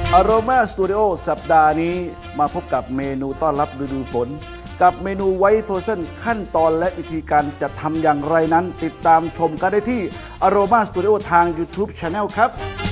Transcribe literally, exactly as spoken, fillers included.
Aroma Studio สัปดาห์นี้มาพบกับเมนูต้อนรับฤดูฝนกับเมนูไวท์โพชั่นขั้นตอนและวิธีการจะทำอย่างไรนั้นติดตามชมกันได้ที่ Aroma Studio ทาง YouTube Channel ครับ